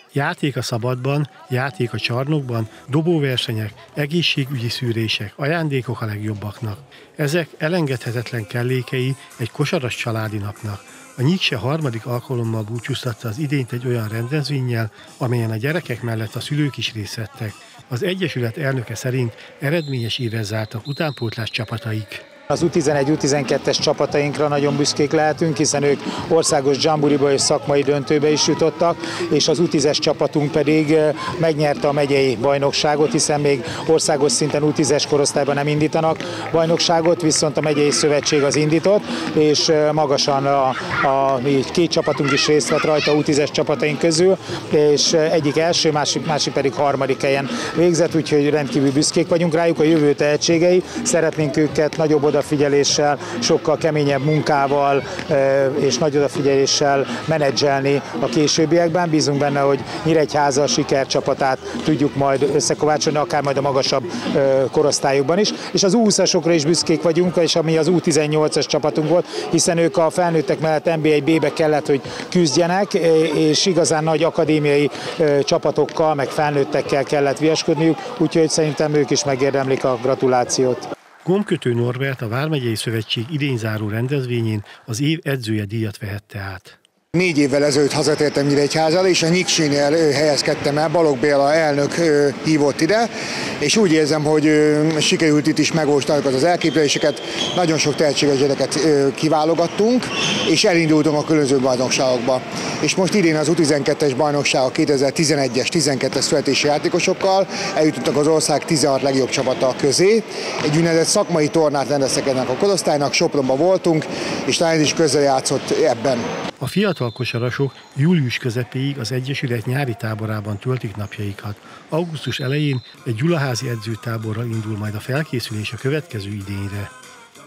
Játék a szabadban, játék a csarnokban, dobóversenyek, egészségügyi szűrések, ajándékok a legjobbaknak. Ezek elengedhetetlen kellékei egy kosaras családi napnak. A Nyíkse harmadik alkalommal búcsúztatta az idényt egy olyan rendezvénnyel, amelyen a gyerekek mellett a szülők is részt vettek. Az Egyesület elnöke szerint eredményes évet zártak utánpótlás csapataik. Az U11, U12-es csapatainkra nagyon büszkék lehetünk, hiszen ők országos dzsamburiba és szakmai döntőbe is jutottak, és az U10-es csapatunk pedig megnyerte a megyei bajnokságot, hiszen még országos szinten U10-es korosztályban nem indítanak bajnokságot, viszont a megyei szövetség az indított, és magasan két csapatunk is részt vett rajta U10-es csapataink közül, és egyik első, másik pedig harmadik helyen végzett, úgyhogy rendkívül büszkék vagyunk rájuk, a jövő tehetségei, szeretnénk őket nagyobb odafigyeléssel, sokkal keményebb munkával és nagy odafigyeléssel menedzselni a későbbiekben. Bízunk benne, hogy Nyíregyháza sikercsapatát tudjuk majd összekovácsolni, akár majd a magasabb korosztályokban is. És az U20-asokra is büszkék vagyunk, és ami az U18-as csapatunk volt, hiszen ők a felnőttek mellett NB1-B-be kellett, hogy küzdjenek, és igazán nagy akadémiai csapatokkal, meg felnőttekkel kellett viaskodniuk, úgyhogy szerintem ők is megérdemlik a gratulációt. Gombkötő Norbert a Vármegyei Szövetség idényzáró rendezvényén az év edzője díjat vehette át. 4 évvel ezelőtt hazatértem Nyíregyházára, és a Nyíksénél helyezkedtem el, Balogh Béla elnök hívott ide, és úgy érzem, hogy sikerült itt is megvalósítanunk az elképzeléseket, nagyon sok tehetséges gyereket kiválogattunk, és elindultunk a különböző bajnokságokba. És most idén az U12-es bajnokság a 2011-es, 12-es születési játékosokkal eljutottak az ország 16 legjobb csapata közé. Egy úgynevezett szakmai tornát rendeztek ennek a korosztálynak, Sopronban voltunk, és talán is közrejátszott ebben. A fiatal kosarasok július közepéig az Egyesület nyári táborában töltik napjaikat. Augusztus elején egy gyulaházi edzőtáborral indul majd a felkészülés a következő idényre.